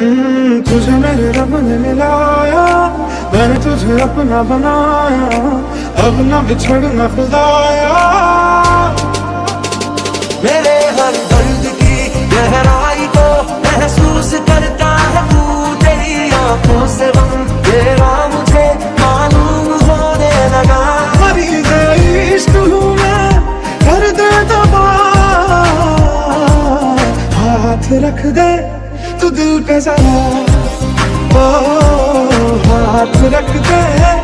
तुझे मेरे रब ने मिलाया, मैंने तुझे अपना बनाया, अब न बिछड़ना खुदाया। मेरे हर दर्द की गहराई को महसूस करता है तू, तेरी आंखों से गम तेरा मुझे मालूम होने लगा। मरीज़ इश्क हूँ मैं, कर दे दबा, हाथ रख दे तू दिल पे जरा, ओ हाथ रख दे।